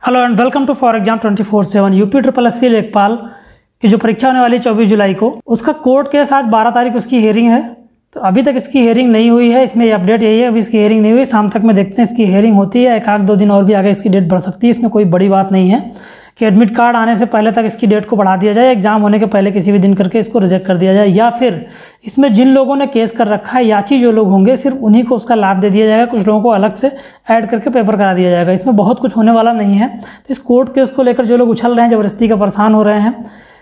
Hello and welcome to for exam 24/7 UP triple SC लेखपाल की जो परीक्षा होने वाली है 24 जुलाई को, उसका कोर्ट केस आज 12 तारीख उसकी हियरिंग है। तो अभी तक इसकी हियरिंग नहीं हुई है, इसमें ये अपडेट यही है, अभी इसकी हियरिंग नहीं हुई। शाम तक में देखते हैं इसकी हियरिंग होती है, एक आध दो दिन और भी आगे इसकी डेट बढ़ सकती है। इसमें कोई बड़ी बात नहीं है कि एडमिट कार्ड आने से पहले तक इसकी डेट को बढ़ा दिया जाए, एग्जाम होने के पहले किसी भी दिन करके इसको रिजेक्ट कर दिया जाए, या फिर इसमें जिन लोगों ने केस कर रखा है याची जो लोग होंगे सिर्फ उन्हीं को उसका लाभ दे दिया जाएगा, कुछ लोगों को अलग से ऐड करके पेपर करा दिया जाएगा। इसमें बहुत कुछ होने वाला नहीं है। तो इस कोर्ट केस को लेकर जो लोग उछल रहे हैं, ज़बरदस्ती का परेशान हो रहे हैं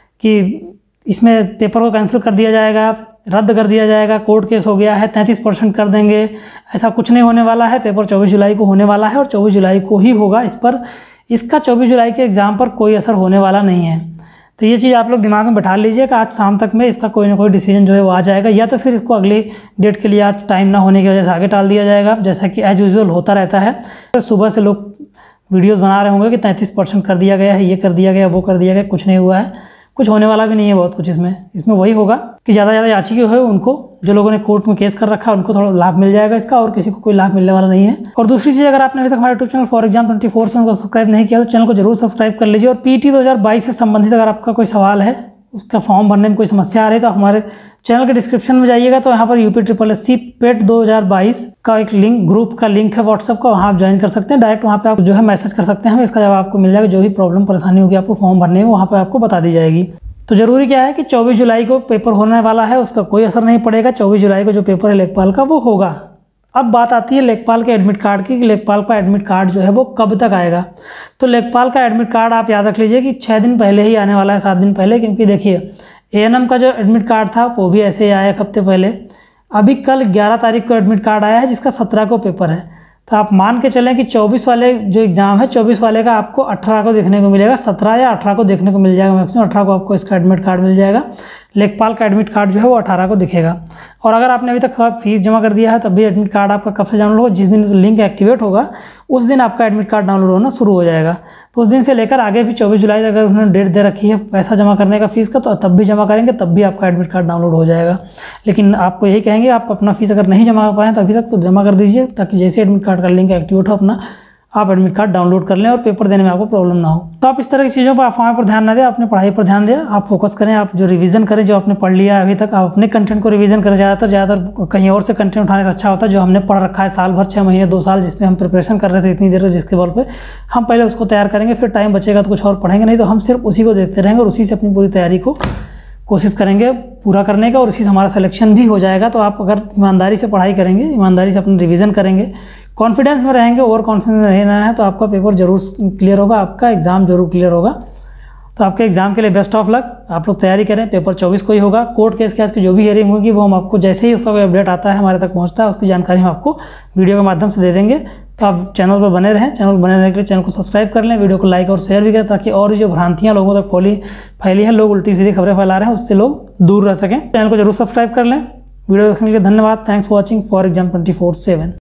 कि इसमें पेपर को कैंसिल कर दिया जाएगा, रद्द कर दिया जाएगा, कोर्ट केस हो गया है, 33% कर देंगे, ऐसा कुछ नहीं होने वाला है। पेपर 24 जुलाई को होने वाला है और 24 जुलाई को ही होगा। इस पर इसका 24 जुलाई के एग्ज़ाम पर कोई असर होने वाला नहीं है। तो ये चीज़ आप लोग दिमाग में बैठा लीजिए कि आज शाम तक में इसका कोई ना कोई डिसीजन जो है वो आ जाएगा, या तो फिर इसको अगली डेट के लिए आज टाइम ना होने की वजह से आगे टाल दिया जाएगा, जैसा कि एज यूजुअल होता रहता है। तो सुबह से लोग वीडियोस बना रहे होंगे कि 33% कर दिया गया है, ये कर दिया गया, वो कर दिया गया, कुछ नहीं हुआ है, कुछ होने वाला भी नहीं है बहुत कुछ। इसमें वही होगा कि ज़्यादा याचिका है उनको, जो लोगों ने कोर्ट में केस कर रखा है उनको थोड़ा लाभ मिल जाएगा इसका, और किसी को कोई लाभ मिलने वाला नहीं है। और दूसरी चीज़, अगर आपने अभी तक हमारे यूट्यूब चैनल फॉर एग्जाम 24/7 को सब्सक्राइब नहीं किया तो चैनल को जरूर सब्सक्राइब कर लीजिए। और पीटी 2022 से संबंधित अगर आपका कोई सवाल है, उसका फॉर्म भरने में कोई समस्या आ रही है, तो हमारे चैनल के डिस्क्रिप्शन में जाइएगा, तो यहाँ पर यूपी ट्रिपल एससी पेट 2022 का एक लिंक, ग्रुप का लिंक है व्हाट्सएप का, वहाँ आप ज्वाइन कर सकते हैं। डायरेक्ट वहाँ पे आप जो है मैसेज कर सकते हैं, हमें इसका जवाब आपको मिल जाएगा। जो भी प्रॉब्लम परेशानी होगी आपको फॉर्म भरने में, वहाँ पर आपको बता दी जाएगी। तो ज़रूरी क्या है कि 24 जुलाई को पेपर होने वाला है, उस पर कोई असर नहीं पड़ेगा। 24 जुलाई को जो पेपर है लेखपाल का वो होगा। अब बात आती है लेखपाल के एडमिट कार्ड की, कि लेखपाल का एडमिट कार्ड जो है वो कब तक आएगा। तो लेखपाल का एडमिट कार्ड आप याद रख लीजिए कि 6 दिन पहले ही आने वाला है, 7 दिन पहले, क्योंकि देखिए एएनएम का जो एडमिट कार्ड था वो भी ऐसे ही आया एक हफ्ते पहले। अभी कल 11 तारीख को एडमिट कार्ड आया है, जिसका 17 को पेपर है। तो आप मान के चलें कि 24 वाले जो एग्ज़ाम है, 24 वाले का आपको 18 को देखने को मिलेगा, 17 या 18 को देखने को मिल जाएगा मैक्सिमम। 18 को आपको इसका एडमिट कार्ड मिल जाएगा। लेखपाल का एडमिट कार्ड जो है वो 18 को दिखेगा। और अगर आपने अभी तक फीस जमा कर दिया है, तब भी एडमिट कार्ड आपका कब से डाउनलोड होगा, जिस दिन लिंक एक्टिवेट होगा उस दिन आपका एडमिट कार्ड डाउनलोड होना शुरू हो जाएगा। तो उस दिन से लेकर आगे भी 24 जुलाई तक अगर उन्होंने डेट दे रखी है पैसा जमा करने का फीस का, तो तब भी जमा करेंगे, तब भी आपका एडमिट कार्ड डाउनलोड हो जाएगा। लेकिन आपको यही कहेंगे, आप अपना फीस अगर नहीं जमा कर पाएँ तो अभी तक तो जमा कर दीजिए, ताकि जैसे एडमिट कार्ड का लिंक एक्टिवेट हो अपना आप एडमिट कार्ड डाउनलोड कर लें और पेपर देने में आपको प्रॉब्लम ना हो। तो आप इस तरह की चीज़ों पर अफवाह पर ध्यान ना दें, अपने पढ़ाई पर ध्यान दें, आप फोकस करें, आप जो रिवीजन करें, जो आपने पढ़ लिया है अभी तक, आप अपने कंटेंट को रिवीजन करें। ज़्यादातर कहीं और से कंटेंट उठाने से अच्छा होता है जो हमने पढ़ रखा है साल भर, 6 महीने 2 साल, जिसमें हम प्रिपरेशन कर रहे थे इतनी देर, जिसके बल पर हम पहले उसको तैयार करेंगे, फिर टाइम बचेगा तो कुछ और पढ़ेंगे, नहीं तो हम सिर्फ उसी को देखते रहेंगे और उसी से अपनी पूरी तैयारी को कोशिश करेंगे पूरा करने का, और इसी से हमारा सिलेक्शन भी हो जाएगा। तो आप अगर ईमानदारी से पढ़ाई करेंगे, ईमानदारी से अपनी रिवीजन करेंगे, कॉन्फिडेंस में रहेंगे, ओवर कॉन्फिडेंस रहना है, तो आपका पेपर जरूर क्लियर होगा, आपका एग्ज़ाम जरूर क्लियर होगा। तो आपके एग्ज़ाम के लिए बेस्ट ऑफ लक। आप लोग तैयारी करें, पेपर 24 को ही होगा। कोर्ट केस के आज की जो भी हियरिंग होगी वो हम आपको जैसे ही उसका कोई अपडेट आता है, हमारे तक पहुँचता है, उसकी जानकारी हम आपको वीडियो के माध्यम से दे देंगे। तो आप चैनल पर बने रहें, चैनल पर बने रहने के लिए चैनल को सब्सक्राइब कर लें, वीडियो को लाइक और शेयर भी करें, ताकि और जो भ्रांतियाँ लोगों तक फैली हैं, लोग उल्टी सीधी खबरें फैला रहे हैं, उससे लोग दूर रह सकें। चैनल को जरूर सब्सक्राइब कर लें। वीडियो देखने के लिए धन्यवाद। Thanks for watching for exam 24/7।